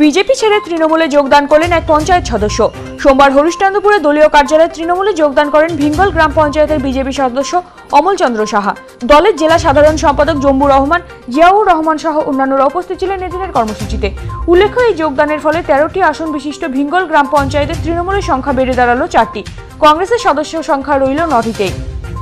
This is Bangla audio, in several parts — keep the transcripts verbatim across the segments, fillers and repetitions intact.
বিজেপি ছেড়ে তৃণমূলে যোগদান করলেন এক পঞ্চায়েত সদস্য। সোমবার হরিশ্চন্দ্রপুরে দলীয় কার্যালয়ে তৃণমূলে যোগদান করেন ভিঙ্গল গ্রাম পঞ্চায়েতের বিজেপি সদস্য অমল চন্দ্র সাহা। দলের জেলা সাধারণ সম্পাদক জম্বু রহমান, জিয়াউর রহমান সহ অন্যান্যরা উপস্থিত ছিলেন এদিনের কর্মসূচিতে। উল্লেখ্য, এই যোগদানের ফলে তেরোটি আসন বিশিষ্ট ভিঙ্গল গ্রাম পঞ্চায়েতের তৃণমূলের সংখ্যা বেড়ে দাঁড়ালো চারটি। কংগ্রেসের সদস্য সংখ্যা রইল নটিতেই।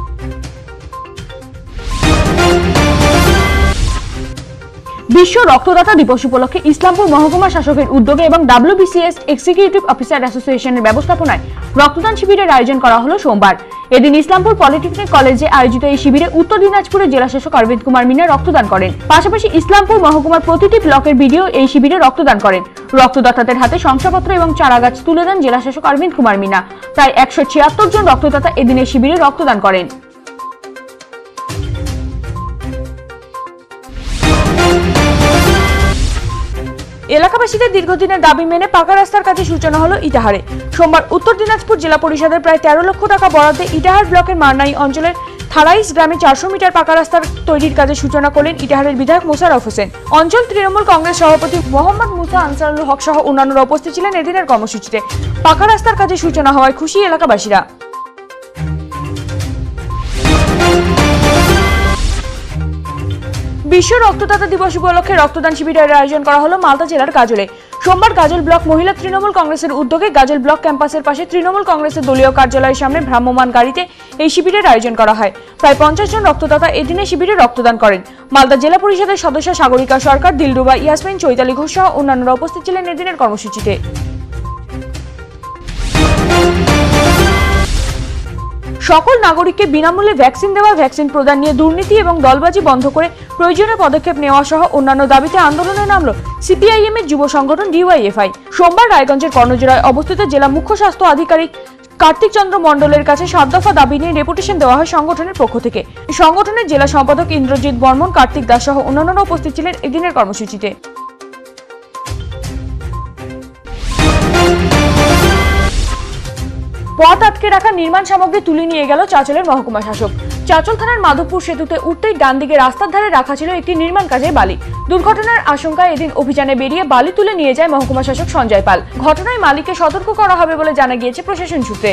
বিশ্ব রক্তদাতা দিবস উপলক্ষে ইসলামপুর মহকুমা শাসকের উদ্যোগে এবং ডাব্লিউবিসিএস এক্সিকিউটিভ অফিসার অ্যাসোসিয়েশনের ব্যবস্থাপনায় রক্তদান শিবিরের আয়োজন করা হলো সোমবার। এদিন ইসলামপুর পলিটেকনিক কলেজে আয়োজিত এই শিবিরে উত্তর দিনাজপুরের জেলা শাসক অরবিন্দ কুমার মিনা রক্তদান করেন। পাশাপাশি ইসলামপুর মহকুমার প্রতিটি ব্লকের বিডিও এই শিবিরে রক্তদান করেন। রক্তদাতাদের হাতে শংসাপত্র এবং চারাগাছ তুলে দেন জেলা শাসক অরবিন্দ কুমার মিনা। প্রায় একশো ছিয়াত্তর জন রক্তদাতা এদিনের শিবিরে রক্তদান করেন। এলাকাবাসীদের দীর্ঘদিনের দাবি মেনে পাকা রাস্তার কাজে সূচনা হলো ইটাহারে। সোমবার উত্তর দিনাজপুর জেলা পরিষদের প্রায় তেরো লক্ষ টাকা বরাদ্দে ইটাহার ব্লকের মারনাই অঞ্চলের থারাইস গ্রামে চারশো মিটার পাকা রাস্তার তৈরির কাজে সূচনা করলেন ইটাহারের বিধায়ক মোশাররফ হোসেন। অঞ্চল তৃণমূল কংগ্রেস সভাপতি মোহাম্মদ মুসা আনসারুল হক সহ অন্যান্যরা উপস্থিত ছিলেন এদিনের কর্মসূচিতে। পাকা রাস্তার কাজে সূচনা হওয়ায় খুশি এলাকাবাসীরা। বিশ্ব রক্তদাতা দিবস উপলক্ষে রক্তদান শিবিরের আয়োজন করা হলো মালদা জেলার গাজলে। সোমবার গাজল ব্লক মহিলা তৃণমূল কংগ্রেসের উদ্যোগে গাজল ব্লক ক্যাম্পাসের পাশে তৃণমূল কংগ্রেসের দলীয় কার্যালয়ের সামনে ভ্রাম্যমাণ গাড়িতে এই শিবিরের আয়োজন করা হয়। প্রায় পঞ্চাশ জন রক্তদাতা এদিনে শিবিরে রক্তদান করেন। মালদা জেলা পরিষদের সদস্য সাগরিকা সরকার, দিলরুবা ইয়াসমিন, চৈতালি ঘোষ সহ অন্যান্যরা উপস্থিত ছিলেন এদিনের কর্মসূচিতে। সকল নাগরিককে বিনামূল্যে ভ্যাকসিন দেওয়া, ভ্যাকসিন প্রদান নিয়ে দুর্নীতি এবং দলবাজি বন্ধ করে প্রয়োজনীয় পদক্ষেপ নেওয়া সহ অন্যান্য দাবিতে আন্দোলনে নামল সিপিআইএম এর যুব সংগঠন ডিওয়াইএফআই। সোমবার রায়গঞ্জের কর্ণজোড়ায় অবস্থিত জেলা মুখ্য স্বাস্থ্য আধিকারিক কার্তিক চন্দ্র মণ্ডলের কাছে সাত দফা দাবি নিয়ে ডেপুটেশন দেওয়া হয় সংগঠনের পক্ষ থেকে। সংগঠনের জেলা সম্পাদক ইন্দ্রজিৎ বর্মন, কার্তিক দাস সহ অন্যান্যরা উপস্থিত ছিলেন এদিনের কর্মসূচিতে। পথ আটকে রাখা নির্মাণ সামগ্রী তুলে নিয়ে গেল চাঁচলের মহকুমা শাসক। চাঁচল থানার মাধবপুর সেতুতে উঠতেই ডান দিকে রাস্তার ধারে রাখা ছিল একটি নির্মাণ কাজের বালি। দুর্ঘটনার আশঙ্কায় এদিন অভিযানে বেরিয়ে বালি তুলে নিয়ে যায় মহকুমা শাসক সঞ্জয় পাল। ঘটনায় মালিককে সতর্ক করা হবে বলে জানা গিয়েছে প্রশাসন সূত্রে।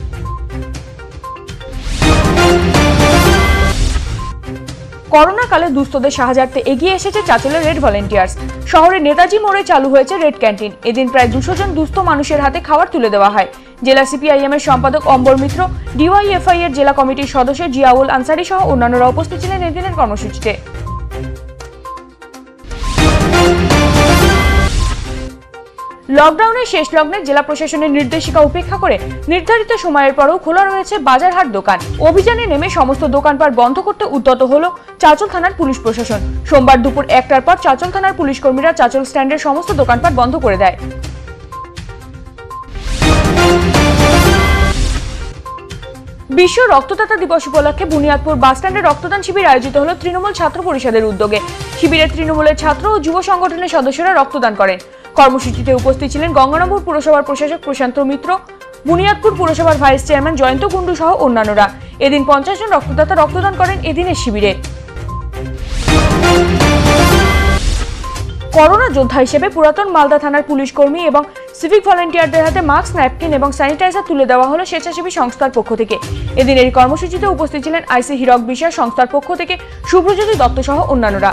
করোনা কালে দুস্থদের সাহায্যার্থে এগিয়ে এসেছে চাঁচলের রেড ভলেন্টিয়ার্স। শহরের নেতাজি মোড়ে চালু হয়েছে রেড ক্যান্টিন। এদিন প্রায় দুশো জন দুস্থ মানুষের হাতে খাবার তুলে দেওয়া হয়। জেলা সিপিআইএম এর সম্পাদক অম্বর মিত্র, ডিওয়াইএফআই এর জেলা কমিটির সদস্য জিয়াউল আনসারি সহ অন্যান্যরা উপস্থিত ছিলেন এদিনের কর্মসূচিতে। লকডাউনের শেষ লগ্নে জেলা প্রশাসনের নির্দেশিকা উপেক্ষা করে নির্ধারিত সময়ের পরও খোলা রয়েছে বাজারহাট দোকান। অভিযানে নেমে সমস্ত দোকানপাট বন্ধ করতে উদ্যত হলো চাঁচল থানার পুলিশ প্রশাসন। সোমবার দুপুর একটার পর চাঁচল থানার পুলিশ কর্মীরা চাঁচল স্ট্যান্ডের সমস্ত দোকানপাট বন্ধ করে দেয়। বিশ্ব রক্তদাতা দিবস উপলক্ষে বুনিয়াদপুর বাসস্ট্যান্ডে রক্তদান শিবির আয়োজিত হলো তৃণমূল ছাত্র পরিষদের উদ্যোগে। শিবিরে তৃণমূলের ছাত্র ও যুব সংগঠনের সদস্যরা রক্তদান করেন। কর্মসূচিতে উপস্থিত ছিলেন গঙ্গারামপুর পুরসভার প্রশাসক প্রশান্ত মিত্র, বুনিয়াদপুর পুরসভার ভাইস চেয়ারম্যান জয়ন্ত কুণ্ডু সহ অন্যান্যরা। এদিন পঞ্চাশ জন রক্তদাতা রক্তদান করেন এদিনের শিবিরে। করোনা যোদ্ধা হিসেবে পুরাতন মালদা থানার পুলিশ কর্মী এবং সিভিক ভলেন্টিয়ারদের হাতে মাস্ক, ন্যাপকিন এবং স্যানিটাইজার তুলে দেওয়া হলো স্বেচ্ছাসেবী সংস্থার পক্ষ থেকে। এদিন এই কর্মসূচিতে উপস্থিত ছিলেন আইসি হীরক বিশ্বাস, সংস্থার পক্ষ থেকে শুভ্রজ্যোতি দত্ত সহ অন্যান্যরা।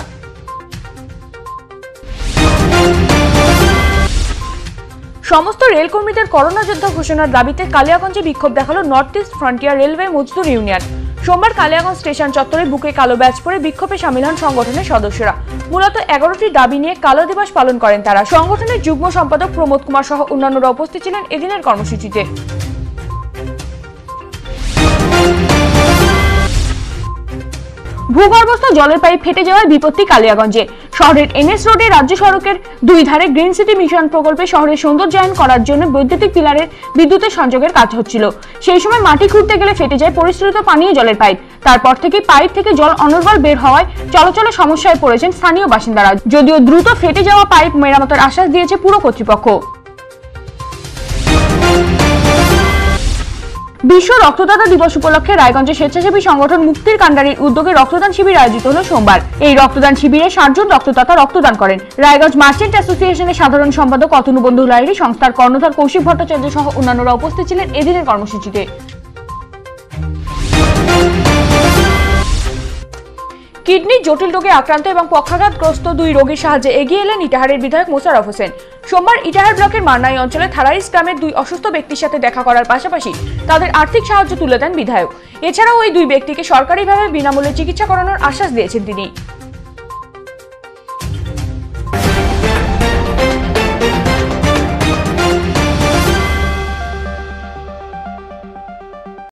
সমস্ত রেল কর্মীদের করোনা যোদ্ধা ঘোষণার দাবিতে কালিয়াগঞ্জে বিক্ষোভ দেখালো North East Frontier Railway Mazdoor Union. সোমবার কালিয়াগঞ্জ স্টেশন চত্বরে বুকে কালো ব্যাজ পরে বিক্ষোভে সামিল হন সংগঠনের সদস্যরা। মূলত এগারোটি দাবি নিয়ে কালো দিবস পালন করেন তারা। সংগঠনের যুগ্ম সম্পাদক প্রমোদ কুমার সহ অন্যান্যরা উপস্থিত ছিলেন এদিনের কর্মসূচিতে। ভূগর্ভস্থ জলের পাইপ ফেটে যাওয়ায় বিপত্তি কালিয়াগঞ্জে। শহরের এনএস রোডে রাজ্য সড়কের দুই ধারে গ্রিন সিটি মিশন প্রকল্পে শহরের সৌন্দর্যায়ন করার জন্য বৈদ্যুতিক পিলারের বিদ্যুতের সংযোগের কাজ হচ্ছিল। সেই সময় মাটি খুঁড়তে গেলে ফেটে যায় পরিশ্রুত পানীয় জলের পাইপ। তারপর থেকে পাইপ থেকে জল অনর্গল বের হওয়ায় চলাচলে সমস্যায় পড়েছেন স্থানীয় বাসিন্দারা। যদিও দ্রুত ফেটে যাওয়া পাইপ মেরামতের আশ্বাস দিয়েছে পুর কর্তৃপক্ষ। বিশ্ব রক্তদাতা দিবস উপলক্ষে রায়গঞ্জে স্বেচ্ছাসেবী সংগঠন মুক্তির কান্ডারির উদ্যোগে রক্তদান শিবির আয়োজিত হলো সোমবার। এই রক্তদান শিবিরে ষাট জন রক্তদাতা রক্তদান করেন। রায়গঞ্জ মার্চেন্ট অ্যাসোসিয়েশনের সাধারণ সম্পাদক অতনুবন্ধু লাহিড়ী, সংস্থার কর্ণধার কৌশিক ভট্টাচার্য সহ অন্যান্যরা উপস্থিত ছিলেন এদিনের কর্মসূচিতে। কিডনি জটিল রোগে আক্রান্ত এবং পক্ষাঘাতগ্রস্ত দুই রোগীর সাহায্যে এগিয়ে এলেন ইটাহারের বিধায়ক মোশাররফ হোসেন। সোমবার ইটাহার ব্লকের মান্নাই অঞ্চলে থারাইস গ্রামের দুই অসুস্থ ব্যক্তির সাথে দেখা করার পাশাপাশি তাদের আর্থিক সাহায্য তুলে দেন বিধায়ক। এছাড়াও ওই দুই ব্যক্তিকে সরকারিভাবে বিনামূল্যে চিকিৎসা করানোর আশ্বাস দিয়েছেন তিনি।